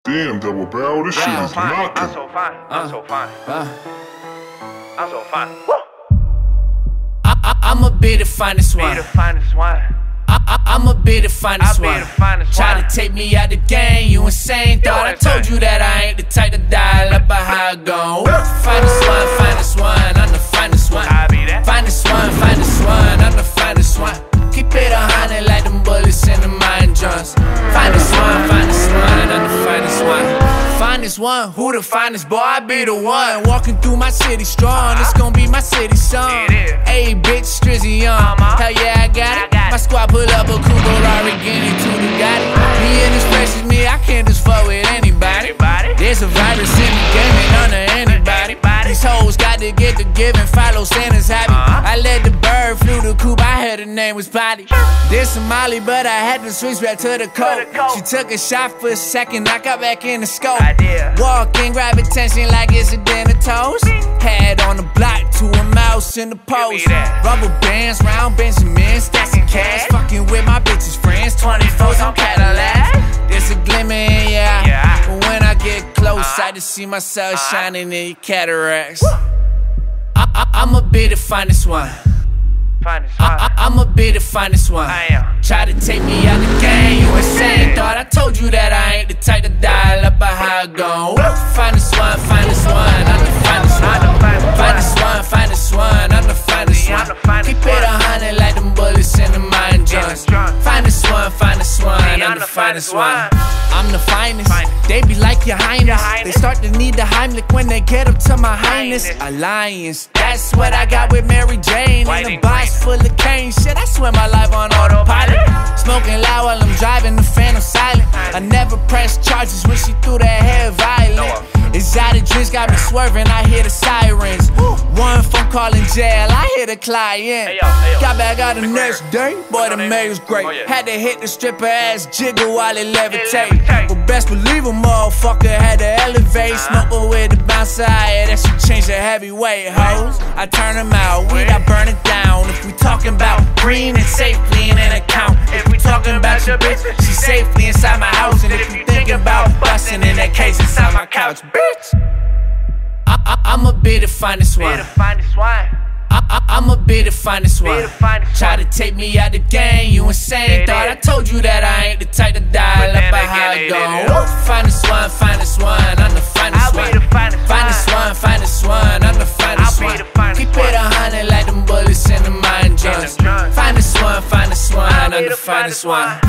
Damn, double barrel, this shit is knocking. I'm so fine. I'm so fine. I'm so fine. I'ma be the finest one. Be the finest one. I'ma be the finest one. Try to take me out the game, you insane. Thought I told you that I ain't the type to dial up by how I go. Finest one, finest one, I'm the finest one. I be that. Finest one, I'm the finest one. Keep it 100 like them bullets in the mine drums. Finest one, I'm the finest one. Finest one, who the finest boy? I be the one. Walking through my city strong, it's gon' be my city song. Hey bitch, Strizzy Young, hell yeah I got it. My squad pull up a coupe Lamborghini to the got it. Me and this fresh as me, I can't just fuck with anybody. There's a virus in the game and under anybody. These hoes got to get the give and follow Santa's habit. I let the bird flew the coupe, I heard her name was Potty. There's some Molly, but I had to switch back to the coat. She took a shot for a second, I got back in the scope. Walk in, grab attention like it's a dinner toast. Head on the block to a mouse in the post. Rubber bands, round Benjamin, stacking cash. Fucking with my bitches' friends, 24s on Cadillac. There's a glimmer in yeah. But when I get close, I just see myself shining in your cataracts. I'ma be the finest one. I'ma be the finest one. Try to take me out the game, you insane. Thought I told you that I ain't the type to dial up by how I go. Finest one, I'm the finest one. Finest one, I'm the finest one. Keep it 100 like them bullets in the mine drums. Finest one, I'm the finest one. I'm the finest, they be like your highness. They start to need the Heimlich when they get up to my highness. Alliance, that's what I got with Mary Jane. And a box full of cane, shit, I swear my life on autopilot. Smoking loud while I'm driving, the Phantom silent. I never pressed charges when she threw that hair violent. Exotic drinks got me swerving, I hear the sirens. One phone call in jail, I hear the client. Got back out the next day, boy the mail was great. Had to hit the stripper ass jiggle while it levitate. But best believe a motherfucker had to elevate. Smoking with the bouncer, yeah, that shit changed the heavyweight hoes. I turn them out, weed I burn it down. If we talking about green and safely in an account. If we talking about your bitch, she's safely inside my house. And if you thinking about busting in that case inside my couch, bitch, I'ma be the finest one. I'ma be the finest one. Try to take me out the game, you insane. Thought I told you that I ain't the type to dial up by how I go. Finest one, I'm the finest one. Finest one, I'm the finest one. Keep it 100 like them bullets in the mine drums. Finest one, I'm the finest one.